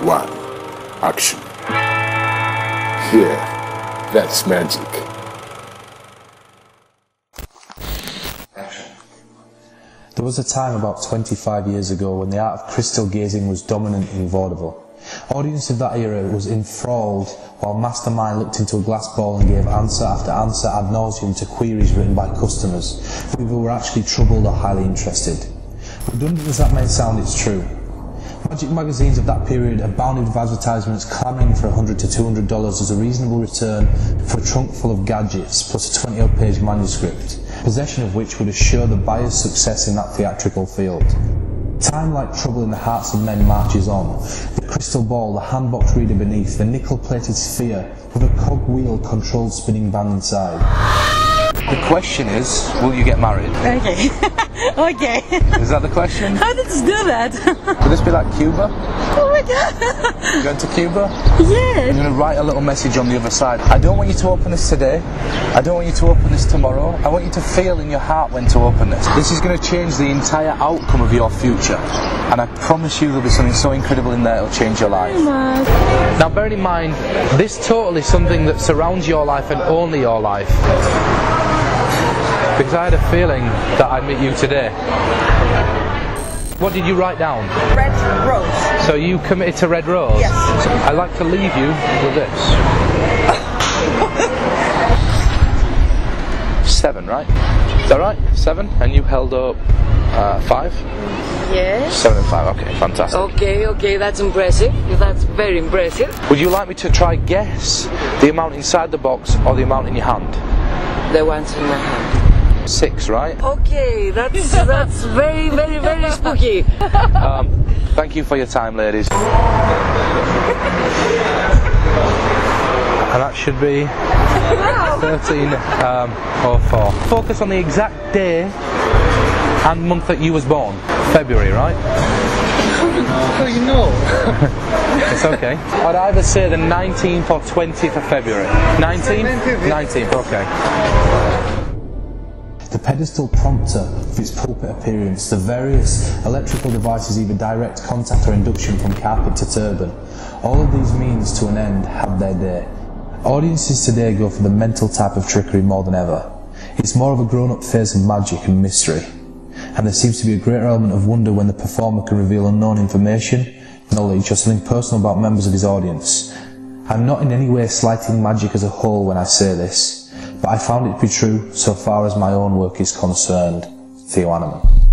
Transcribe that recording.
1. Action. Yeah, that's magic. There was a time about 25 years ago when the art of crystal gazing was dominant in vaudeville. Audience of that era was enthralled while Mastermind looked into a glass ball and gave answer after answer ad nauseum to queries written by customers who were actually troubled or highly interested. Redundant as that may sound, it's true. Magic magazines of that period abounded with advertisements clamouring for $100 to $200 as a reasonable return for a trunk full of gadgets plus a 20-odd page manuscript, possession of which would assure the buyer's success in that theatrical field. Time like trouble in the hearts of men marches on. The crystal ball, the handbox reader beneath, the nickel-plated sphere with a cog-wheel controlled spinning band inside. The question is, will you get married? Okay. Okay. Is that the question? How did you do that? Will this be like Cuba? Oh my god. You going to Cuba? Yes. I'm going to write a little message on the other side. I don't want you to open this today. I don't want you to open this tomorrow. I want you to feel in your heart when to open this. This is going to change the entire outcome of your future. And I promise you there'll be something so incredible in there it'll change your life. Now bearing in mind, this totally is something that surrounds your life and only your life. Because I had a feeling that I'd meet you today. What did you write down? Red rose. So you committed to red rose? Yes. I'd like to leave you with this. 7, right? Is that right? 7? And you held up 5? Yes. 7 and 5, okay, fantastic. Okay, that's impressive. That's very impressive. Would you like me to try guess the amount inside the box or the amount in your hand? The ones in my hand. 6, right? Okay, that's very, very, very spooky. Thank you for your time, ladies. And that should be 13:04. Focus on the exact day and month that you was born. February, right? Oh, you know. It's okay. I'd either say the 19th or 20th of February. 19th? 19th, okay. The pedestal prompter of its pulpit appearance, the various electrical devices, either direct contact or induction from carpet to turban, all of these means to an end had their day. Audiences today go for the mental type of trickery more than ever. It's more of a grown-up phase of magic and mystery, and there seems to be a greater element of wonder when the performer can reveal unknown information, knowledge or something personal about members of his audience. I'm not in any way slighting magic as a whole when I say this, but I found it to be true so far as my own work is concerned. Theo Animan.